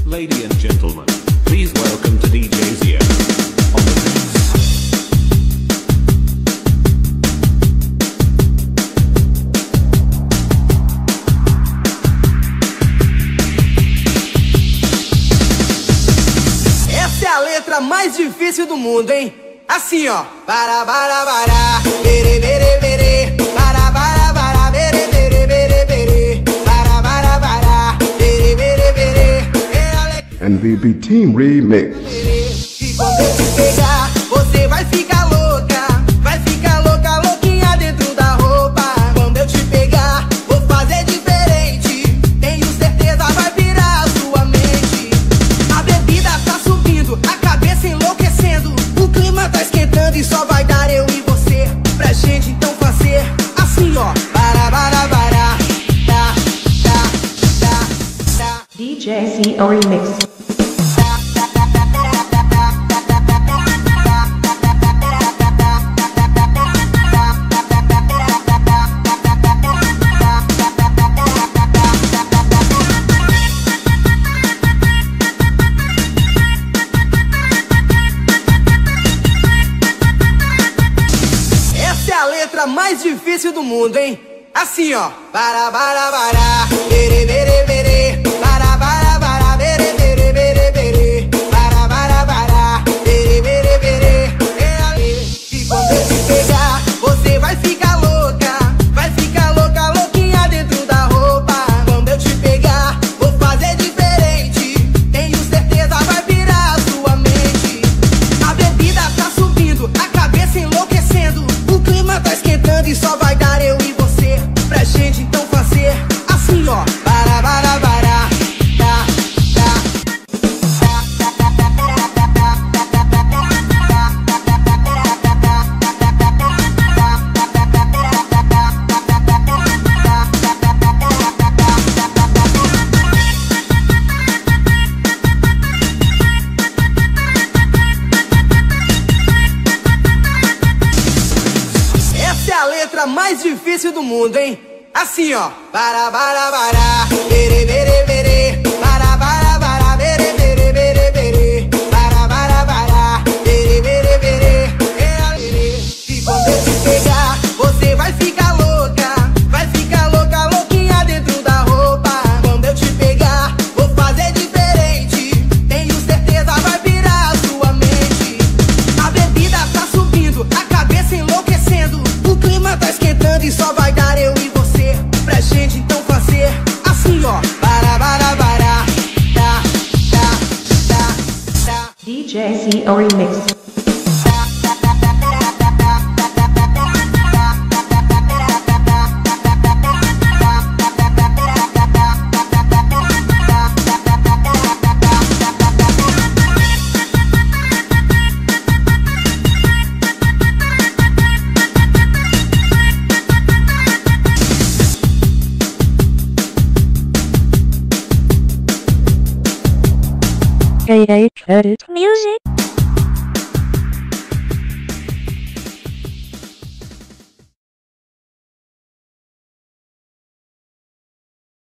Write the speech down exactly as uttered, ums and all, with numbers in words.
Ladies and gentlemen, please welcome to D J Zia on the mix. Essa é a letra mais difícil do mundo, hein? Assim, ó. Para, para, para, bere, bere, bere. Para, para, para, bere, bere, bere, bere. Para, para, para, bere, bere, bere. N V B Team Remix. E quando eu te pegar, você vai ficar louca. Vai ficar louca, louquinha dentro da roupa. Quando eu te pegar, vou fazer diferente. Tenho certeza vai virar a sua mente. A bebida tá subindo, a cabeça enlouquecendo. O clima tá esquentando e só vai dar eu e você. Pra gente então fazer assim, ó. Para, para, para. Tá, tá, tá, tá. D J Zia Remix. Mais difícil do mundo, hein? Assim, ó. Para, para, para, bere, bere, bere. Para, para, para, bere, bere, bere, bere. Para, para, para, bere, bere, bere. E quando eu te pegar, você vai ficar louca. Vai ficar louca, louquinha dentro da roupa. Quando eu te pegar, vou fazer diferente. Tenho certeza vai virar a sua mente. A bebida tá subindo, a cabeça enlouquecendo. O clima tá esquentando e só vai dar eu e você. Pra gente então fazer assim, ó. Para, para, para. Tá, tá. Essa é a letra mais difícil do mundo, hein? Assim, ó. Para, para, para, bere, bere, bere. Para, para, para, bere, bere, bere, bere. Para, para, para, bere, bere, bere. E quando eu te pegar, você vai ficar louca. Vai ficar louca, louquinha dentro da roupa. Quando eu te pegar, vou fazer diferente. Tenho certeza vai virar a sua mente. A bebida tá subindo, a cabeça enlouquecendo. O clima tá esquentando e só vai dar eu e você. Pra gente então fazer assim, ó. Para, para, para. Tá, tá, tá, tá. D J Zia Remix. K H Edit Music.